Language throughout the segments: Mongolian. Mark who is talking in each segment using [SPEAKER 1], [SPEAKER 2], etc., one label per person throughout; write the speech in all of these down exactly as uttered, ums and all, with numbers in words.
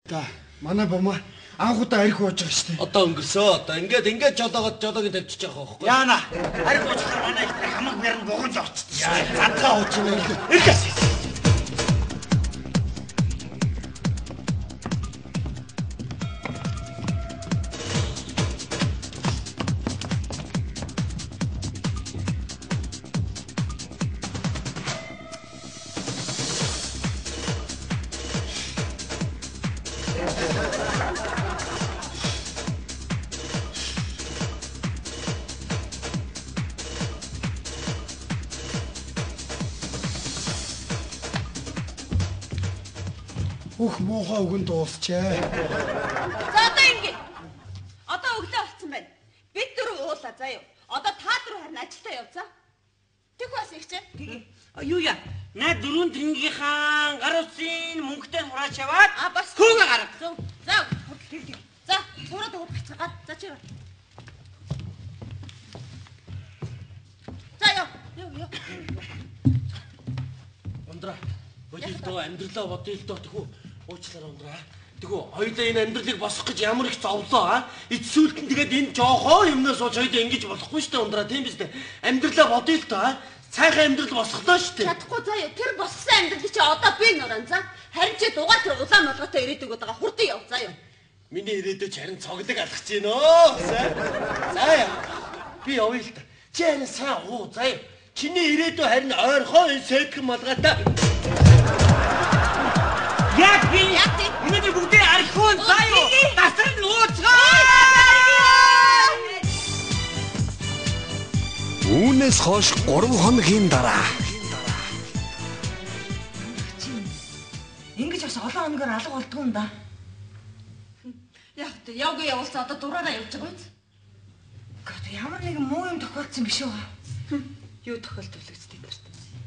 [SPEAKER 1] За манай бомаа анхудаа арх ууж байгаа шүү дээ.
[SPEAKER 2] Одоо өнгөрсөө. Одоо ингээд ингээд жолоогод жолоогийн тавьчих байгаа байхгүй.
[SPEAKER 3] Яана. Арх уучхаар манай их хамаг нэрн бугаж очсон.
[SPEAKER 2] Яа, задгаа ууч юм аа. Иргээс.
[SPEAKER 1] Ух муухай өгөн дуусчээ.
[SPEAKER 4] За одоо ингэ. Одоо өглөө болцсон байна. Бид дөрөв уулаа заяа. Одоо та дөрөв харин ажилдаа явцаа. Тэг бас их чи.
[SPEAKER 3] Юу яа? Наа дөрөв тэнгийнхаа гар утсын мөнгөтэй хураач яваад
[SPEAKER 4] А бас
[SPEAKER 3] хөөгөө гарга.
[SPEAKER 4] За. За, цураад өгөх гацгаа. За чи. За яа. Яа яа.
[SPEAKER 2] Ундраа. Бодилдоо амьдралаа бодилдоо тэхүү уучлаарай ундраа. Тэхүү хоёулаа энэ амьдралыг босгох гэж ямар их зовлоо аа. Эцсүүлд нь тэгээд энэ жоохоо юмнаас сууж хоёулаа ингэж болохгүй шүү дээ ундраа тийм биз дээ. Амьдралаа бодилдоо аа. Сайхан амьдрал босголоо шүү дээ.
[SPEAKER 4] Чадахгүй заяа. Тэр босгосон амьдрал чи одоо би нуран за. Харин чи дугаар тэр улаан молготой ирээдүг байгаа хурдан яв заяа.
[SPEAKER 2] Миний ирээдүйд харин цоглог алхаж гинөө. Заяа. Би явъя л та. Чи харин сайн уу заяа. Чиний ирээдүй харин ойрхоо энэ сэдгэн малгайтай.
[SPEAKER 3] Яг би өнөөдөр бүгдээ архиун заяа. Дасар нь ууцгаа.
[SPEAKER 5] Үүнээс хойш гурван хоногийн дараа.
[SPEAKER 6] Ингэж бас олон хоногор алга болдгоо юм да.
[SPEAKER 4] Яг тэ явгүй явуулсан одоо дураараа явж байгаа биз?
[SPEAKER 6] Гэхдээ ямар нэгэн муу юм тохиолдсон биш үү?
[SPEAKER 4] Юу тохиолдвол үстэй дэрт.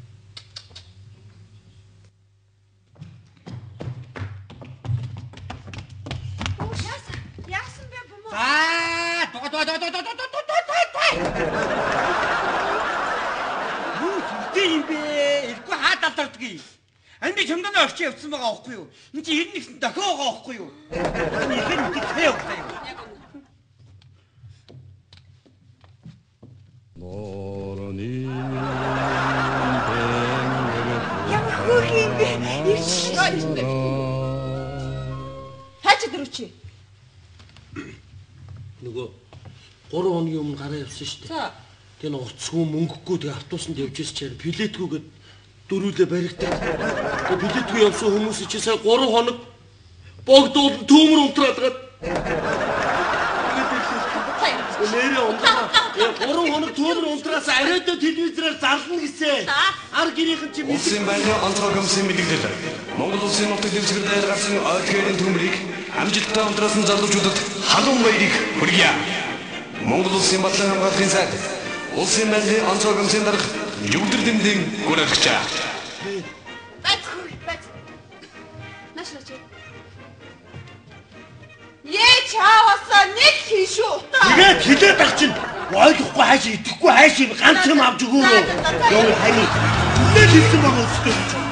[SPEAKER 4] Оо яасан? Яасан бэ бомоо?
[SPEAKER 3] За, тоо тоо тоо тоо тоо тоо тоо тоо. Юу тийм бэ? Ихгүй хаад алдардгийг. Анди чамдаа орчих явсан байгаа аахгүй юу? Энд чи хэн нэгэн дохио байгаа аахгүй юу? Энэ хэн нэг таяа байгаа юу?
[SPEAKER 5] Норны
[SPEAKER 6] Ямар хөөх юм бэ?
[SPEAKER 4] Хаач дөрөвчи.
[SPEAKER 2] Нөгөө гурван хоногийн өмнө гараа явсан шүү дээ.
[SPEAKER 4] За.
[SPEAKER 2] Тэгээ уцгүй мөнгөгүй тэгээ автобусанд явж ирсэн чинь билетгүйгээд дөрүүлээ баригдаад. Тэгээ билетгүй явсан хүмүүс чи сая гурван хоног богдууд төмөр унтраад гад. Нэрээ унтраа. Гурван хоног төмөр унтраас ариадаа телевизээр зарлана гэсэн. Ар гэрийнхэн чи
[SPEAKER 5] Улсын байнгын онцгой комиссийн мэдээлэл. Монгол улсын нутаг дэвсгэр дээр гарсан ойдгэрийн төмрийг амжилттай унтраасан залуучуудад халуун баярыг хүргье. Монгол улсын батлан хамгаалахын сайд улсын байнгын онцгой комиссийн дарга Югдэр Дэмдийн гүр аргачаа.
[SPEAKER 4] Бац бац. Нашлаач. Ээ чааваса нэг хийшүү утаа.
[SPEAKER 2] тэгээд хилээд баг чинь ойлгохгүй хаашаа идэхгүй хаашаа ганц юм авч өгөөрөө. Юу хань. Үнэ хэлсэн байгаа үстэй.